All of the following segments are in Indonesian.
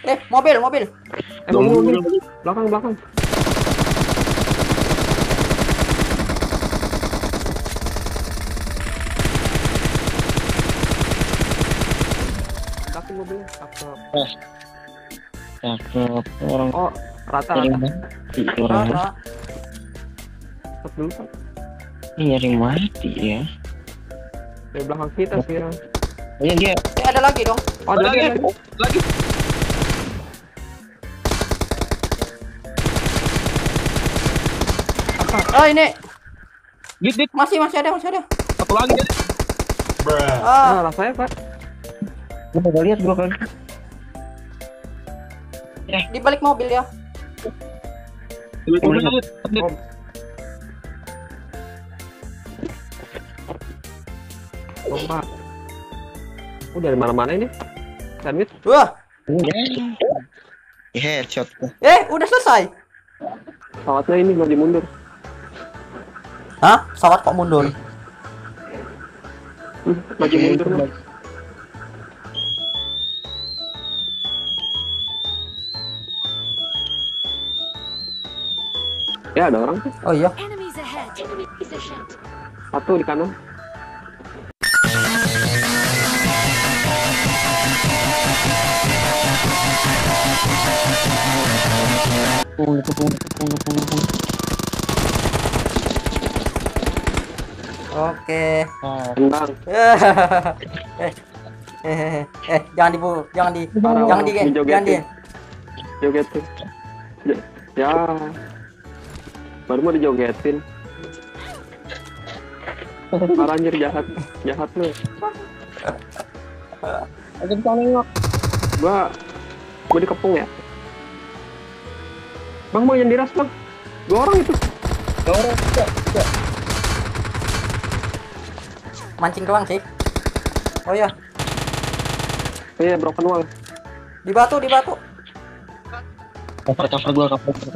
Mobil, mobil. Mobil. Belakang. Belakang mobilnya. Cakep orang. Oh, rata. Orang Stop dulu, Pak. ini nyari mati ya. Dari belakang kita sih. Iya dia. Ada lagi dong. Oh, ada lagi. Oh, ini. Dit. Masih ada. Satu lagi. Ah, Rasanya, Pak. Gua kagak lihat gua kagak. di balik mobil ya. Oh, Pak. Dari mana-mana ini? Sandwich. Wah, Headshot. udah selesai. Pesawatnya ini lagi mundur. Hah? Pesawat kok mundur? Lagi mundur, Mas. Ya, ada orang tuh. Oh iya. Enemies ahead. Satu di kanan. Kepung. Oke. Tendang. Jangan di. Jogetin. Ya. Baru mau dijogetin. Parah anjir, jahat lu. Ada nengok. Gua dikepung ya. Bang, yang diras, Bang. 2 orang itu. Tidak. Mancing doang sih. Oh iya, Iya, broken wall. di batu. Cover gua.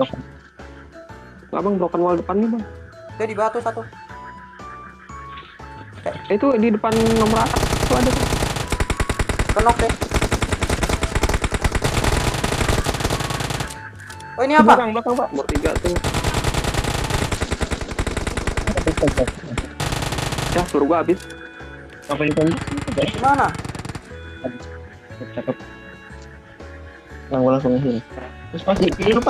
Lah, Bang, broken wall depan nih, Bang. Dia di batu satu. Itu di depan nomor atas itu ada. Kenok deh. Oh, ini apa? Belakang, Pak. Nomor 3 tuh. Ya, suruh gua habis. Apa ini kan? Di mana? Cakep. Gua langsung sini. Terus pasti lupa.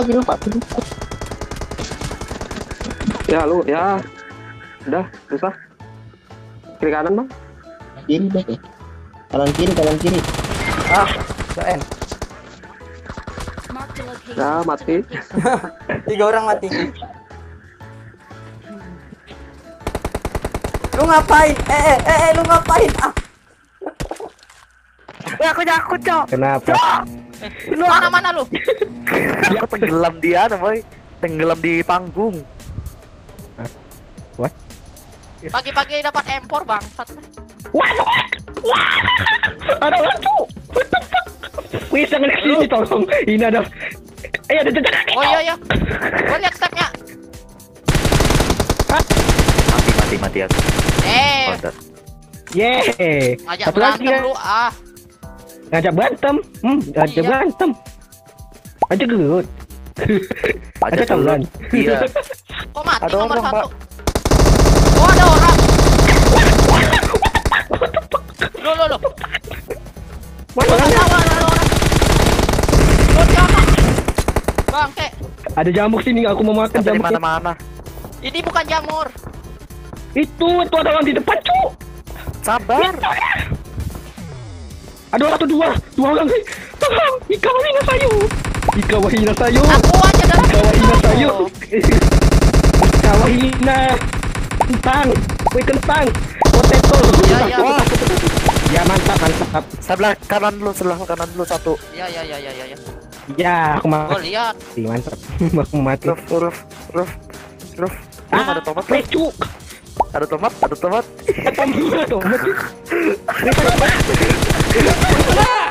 Ya, lu, ya. Udah, susah. Kiri kanan, Bang. Kiri deh. Kanan kiri. Ah, keren. Mark the location. Ya, mati. 3 orang mati. Lu ngapain? Lu ngapain? Ah. Aku takut, Cok. Kenapa? Lu mana lu? Aku tenggelam dia, boy. Tenggelam di panggung. What? Pagi-pagi dapat M4, Bang. Ada orang tuh. Wih, jangan ke sini tolong. Ini ada. Ada jejak kaki. Oh iya. Gua lihat stepnya. Mati aku. Yeay. Ngajak Satu lagi berantem ya. lu, ah. Ngajak berantem. Ngajak Iya. berantem. Aja gelut. Aja taulan. Iya. Kok mati Ada nomor orang, 1? Pak. Oh, ada orang. Lo. Mana? Ada orang. Lo siapa? Bangke. Ada jamur sini, aku mau makan Dari jamur. mana-mana. Ini bukan jamur. Itu ada orang di depan, Cuk. Sabar. Ada orang tuh dua orang. Tolong, ikawahina sayo. Ikawahina sayo. Aku aja dah. Ikawahina sayo. Ikawahina. Kentang. Kue kentang. Potato. Iya. Wah. Ya, mantap. Sebelah kanan dulu satu. Iya. Ya, aku Gua mati. lihat. Mantap. Aku mati. Ruf. Ada tomat. Cuk. Ada tomat. Tomat.